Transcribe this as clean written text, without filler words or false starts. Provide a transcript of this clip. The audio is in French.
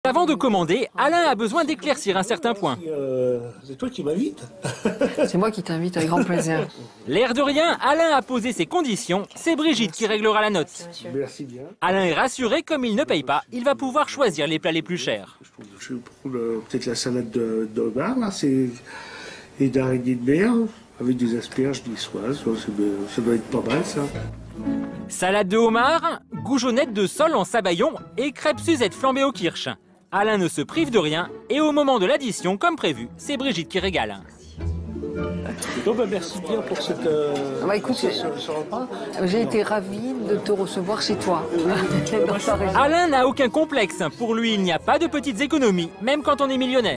avant de commander, Alain a besoin d'éclaircir un certain point. C'est toi qui m'invites. C'est moi qui t'invite avec grand plaisir. L'air de rien, Alain a posé ses conditions. C'est Brigitte qui réglera la note. Merci bien. Alain est rassuré, comme il ne paye pas, il va pouvoir choisir les plats les plus chers. Je vais prendre peut-être la salade de bar, là, et d'araignée de mer, avec des asperges niçoises. Ça doit être pas mal, ça. Salade de homard, goujonette de sole en sabayon et crêpes Suzette flambées au kirsch. Alain ne se prive de rien et au moment de l'addition, comme prévu, c'est Brigitte qui régale. Donc, merci bien pour ce repas. J'ai été ravie de te recevoir chez toi. Alain n'a aucun complexe. Pour lui, il n'y a pas de petites économies, même quand on est millionnaire.